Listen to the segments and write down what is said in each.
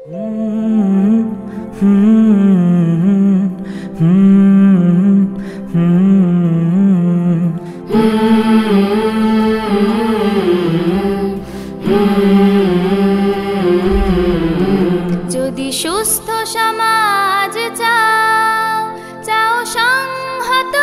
যদি সুস্থ সমাজ চাও, চাও সংহত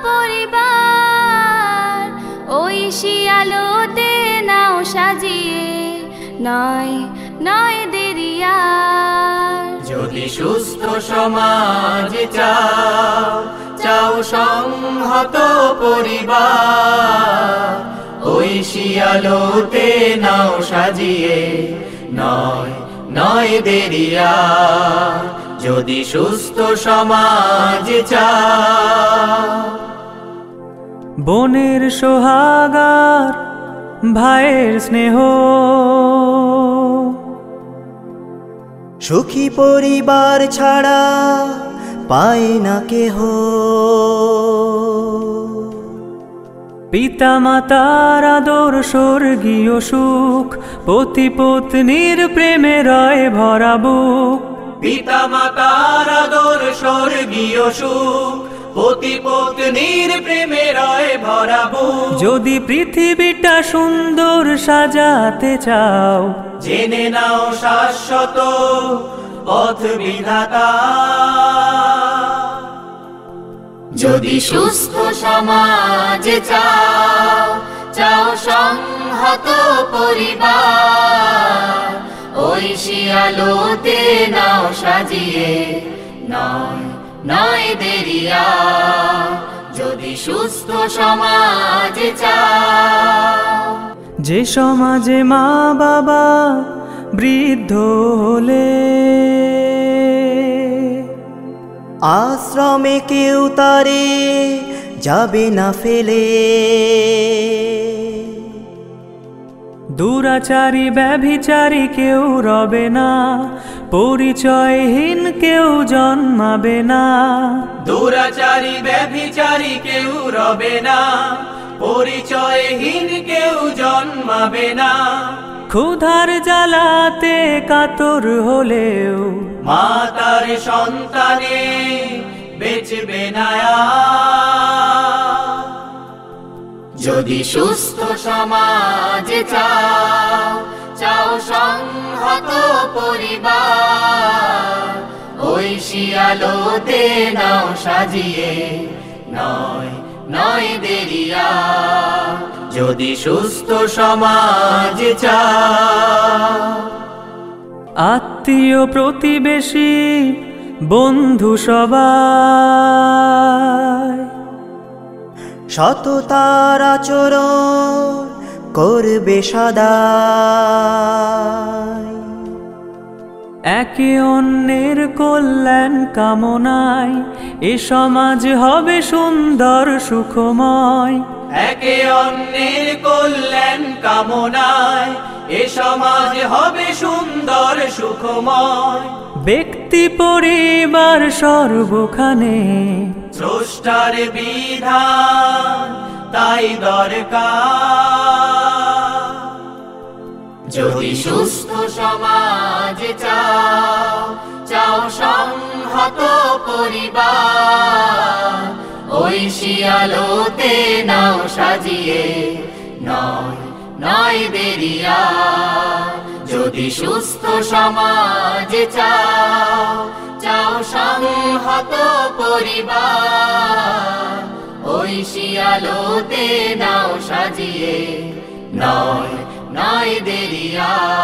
পরিবার, ঐশী আলোতে নাও সাজিয়ে, নয় নয় দেরিয়ার। যদি সুস্থ সমাজ চাও, চাও সংহত পরিবার, ঐশী আলোতে নাও সাজিয়ে, নয় নয় দেরিয়ার। যদি সুস্থ সমাজ চাও। বোনের সোহাগার, ভাইয়ের স্নেহ, সুখী পরিবার ছাড়া পায় না কেহ। পিতা মাতার আদর, স্বর্গীয় সুখ, পতি পত্নীর প্রেমে রয় ভরা বুক। পিতা মাতার আদর, স্বর্গীয় সুখ, পতি পত্নীর প্রেমে রয় ভরা বুক। যদি পৃথিবীটা সুন্দর সাজাতে চাও, জেনে নাও শাশ্বত পথ বিধাতা। যদি সুস্থ সমাজ চাও, চাও সংহত পরিবার, ঐশী আলোতে নাও সাজিয়ে, নয় নয় দেরিয়ার। যদি সুস্থ সমাজ চাও। যে সমাজে মা বাবা বৃদ্ধ হলে, আশ্রমে কেউ তারে যাবে না ফেলে। দুরাচারী ব্যভিচারী কেউ রবে না, পরিচয়হীন কেউ জন্মাবে না। দুরাচারী ব্যভিচারী কেউ রবে না, পরিচয়হীন কেউ জন্মাবে না। ক্ষুধার জ্বালাতে কাতর হলেও, মা তার সন্তানে বেচবে না। যদি সুস্থ সমাজ চাও, চাও সংহত পরিবার, ঐশী আলোতে নাও সাজিয়ে, নয় নয় দেরিয়ার। যদি সুস্থ সমাজ চাও। আত্মীয় প্রতিবেশী বন্ধু সবাই, সততার আচরণ করবে সদা। একে অন্যের কল্যাণ কামনায় এ সমাজ হবে সুন্দর সুখময়। একে অন্যের কল্যাণ কামনায় এ সমাজ হবে সুন্দর সুখময়। ব্যক্তি পরিবার সর্বখানে স্রষ্টার বিধান তাই দরকার। যদি সুস্থ সমাজ চাও, চাও সংহত পরিবার, ঐশী আলোতে নাও সাজিয়ে, নয় নয় দেরিয়ার। যদি সুস্থ সমাজ চাও, চাও সংহত পরিবার, ঐশী আলোতে নাও সাজিয়ে, নয় নয় দেরিয়ার।